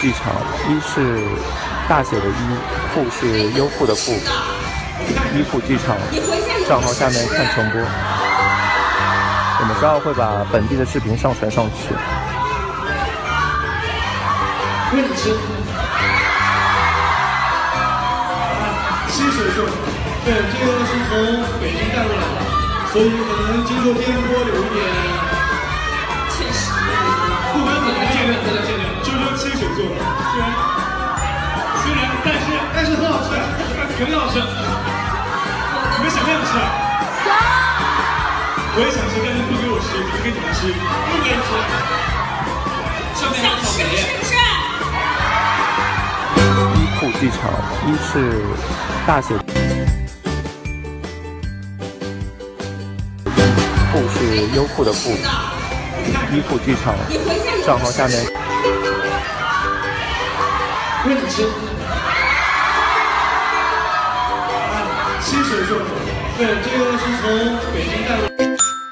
剧场，一是大写的一，富是优富的富，一富剧场账号下面看重播。我们稍后会把本地的视频上传上去。 问题新手术，对，这个是从北京带过来的，所以可能经过颠簸有一点。 确实， 不管怎么见谅，就说亲手做的，虽然，但是很好吃，肯定好吃。你们想不想吃？想。我也想吃，但是不给我吃，只是给你们吃，不给你吃。上面有草莓。 一富剧场，一是大写。富是优富的富，一富剧场账号下面。 问你吃。新手做的，对，这个是从北京带过来。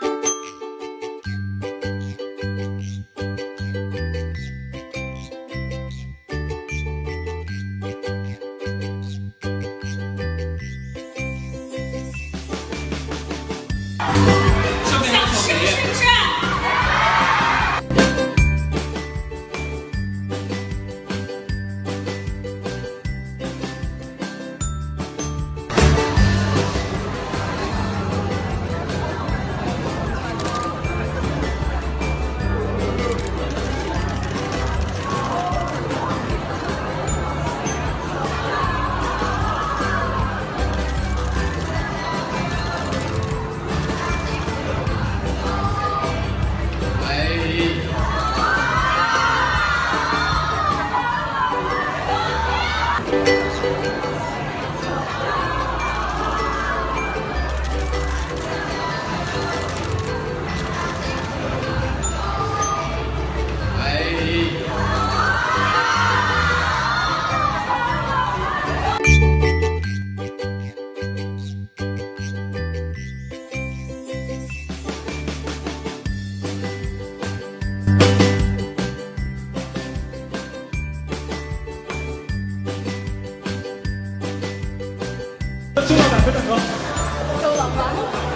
周老板，非常好。周老板。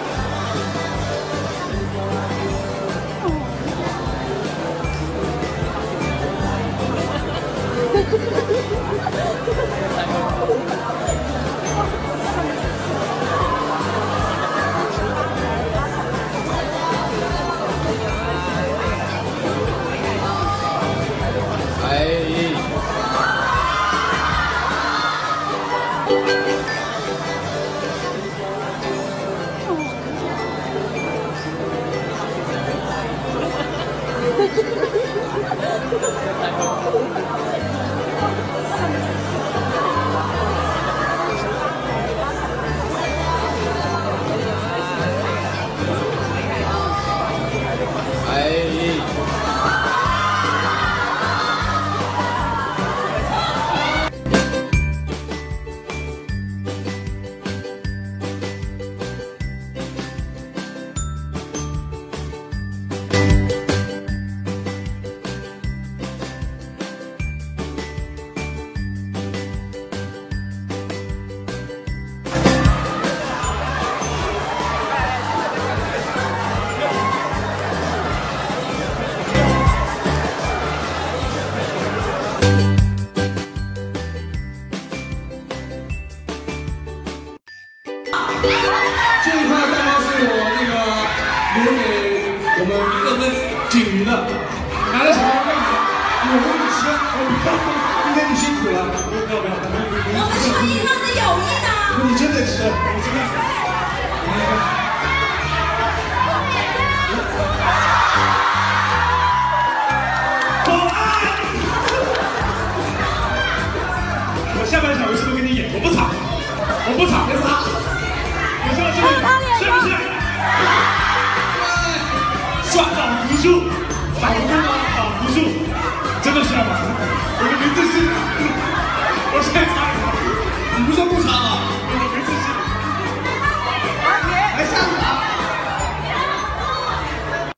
这一块蛋糕是我那个留给我们各分锦鱼的，拿在手上位置，我给你吃，今天你辛苦了，不要， 我们是一方的友谊的。 你真得吃，你真的。我下半场我是不是跟你演？我不吵，别吵。我知道这个是不是？耍挡不住，挡不住吗？挡不住，真的是吗？我的名字是，我现在擦，你不是不擦吗？